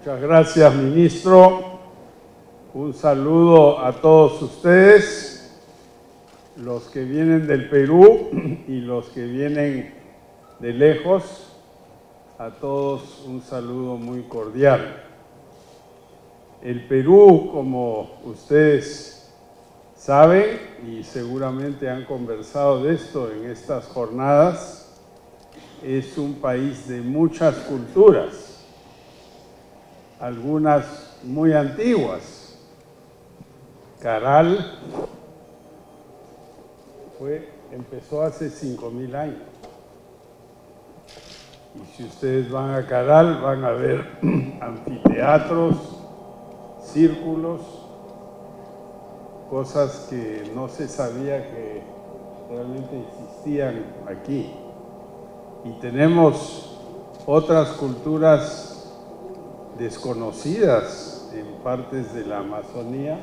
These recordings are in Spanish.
Muchas gracias, ministro. Un saludo a todos ustedes, los que vienen del Perú y los que vienen de lejos. A todos un saludo muy cordial. El Perú, como ustedes saben y seguramente han conversado de esto en estas jornadas, es un país de muchas culturas, algunas muy antiguas. Caral empezó hace 5.000 años. Y si ustedes van a Caral, van a ver anfiteatros, círculos, cosas que no se sabía que realmente existían aquí. Y tenemos otras culturas desconocidas en partes de la Amazonía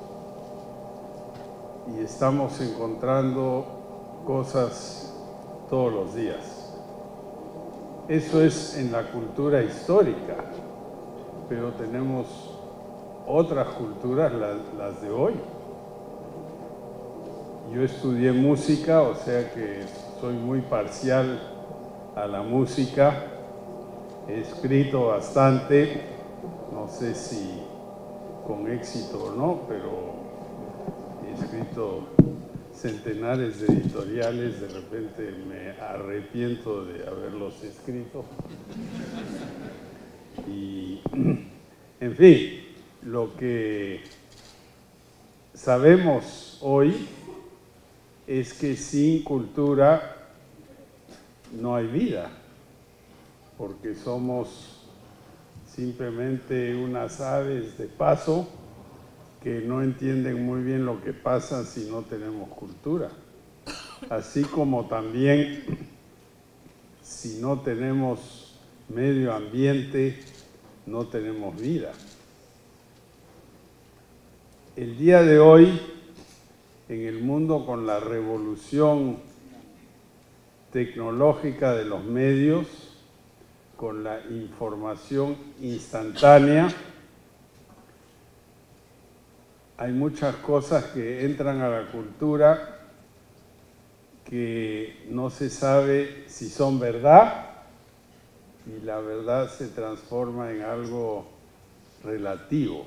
y estamos encontrando cosas todos los días. Eso es en la cultura histórica, pero tenemos otras culturas, las de hoy. Yo estudié música, o sea que soy muy parcial a la música. He escrito bastante, no sé si con éxito o no, pero he escrito centenares de editoriales, de repente me arrepiento de haberlos escrito. Y, en fin, lo que sabemos hoy es que sin cultura no hay vida, porque somos simplemente unas aves de paso que no entienden muy bien lo que pasa si no tenemos cultura. Así como también si no tenemos medio ambiente, no tenemos vida. El día de hoy, en el mundo con la revolución tecnológica de los medios, con la información instantánea, hay muchas cosas que entran a la cultura que no se sabe si son verdad y la verdad se transforma en algo relativo.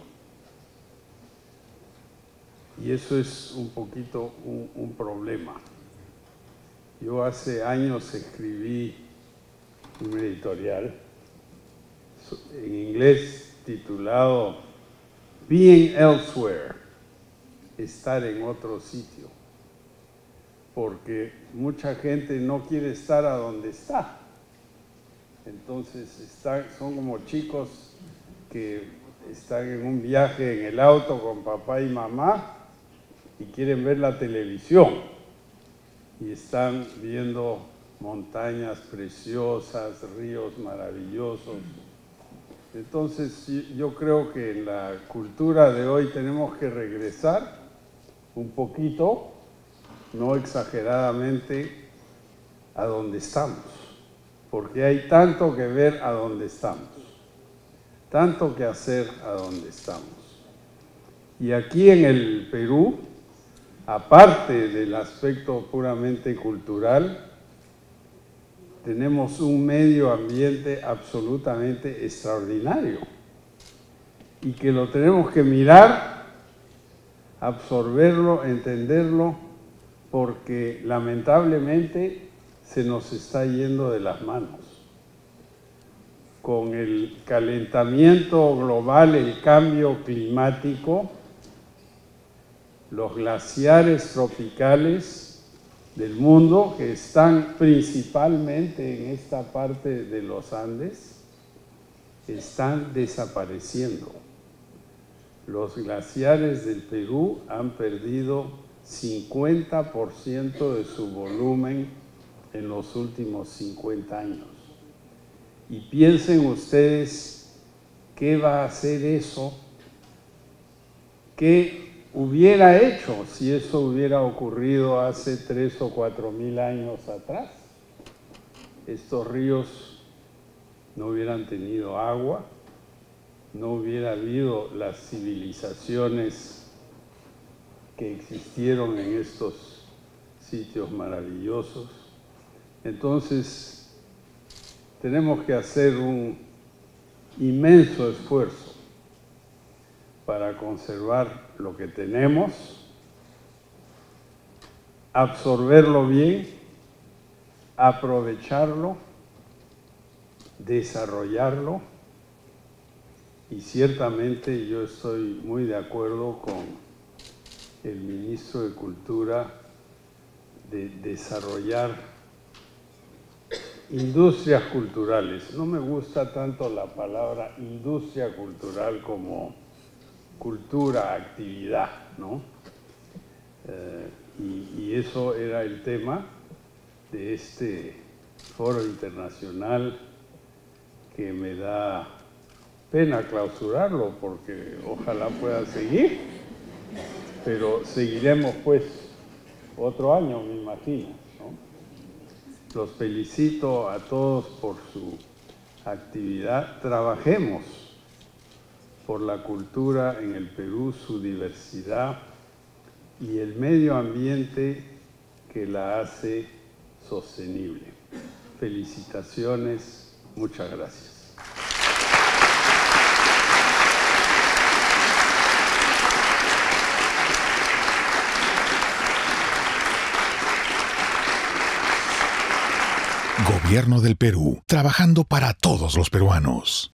Y eso es un poquito un problema. Yo hace años escribí un editorial en inglés titulado Being Elsewhere, estar en otro sitio, porque mucha gente no quiere estar a donde está. Entonces son como chicos que están en un viaje en el auto con papá y mamá y quieren ver la televisión y están viendo montañas preciosas, ríos maravillosos. Entonces yo creo que en la cultura de hoy tenemos que regresar un poquito, no exageradamente, a donde estamos, porque hay tanto que ver a donde estamos, tanto que hacer a donde estamos. Y aquí en el Perú, aparte del aspecto puramente cultural, tenemos un medio ambiente absolutamente extraordinario y que lo tenemos que mirar, absorberlo, entenderlo, porque lamentablemente se nos está yendo de las manos. Con el calentamiento global, el cambio climático, los glaciares tropicales del mundo, que están principalmente en esta parte de los Andes, están desapareciendo. Los glaciares del Perú han perdido 50% de su volumen en los últimos 50 años. Y piensen ustedes qué va a hacer eso, qué hubiera hecho si eso hubiera ocurrido hace 3.000 o 4.000 años atrás. Estos ríos no hubieran tenido agua, no hubiera habido las civilizaciones que existieron en estos sitios maravillosos. Entonces, tenemos que hacer un inmenso esfuerzo para conservar lo que tenemos, absorberlo bien, aprovecharlo, desarrollarlo, y ciertamente yo estoy muy de acuerdo con el ministro de Cultura de desarrollar industrias culturales. No me gusta tanto la palabra industria cultural como cultura, actividad, ¿no? Y eso era el tema de este foro internacional, que me da pena clausurarlo porque ojalá pueda seguir, pero seguiremos pues otro año, me imagino, ¿no? Los felicito a todos por su actividad. Trabajemos por la cultura en el Perú, su diversidad y el medio ambiente que la hace sostenible. Felicitaciones, muchas gracias. Gobierno del Perú, trabajando para todos los peruanos.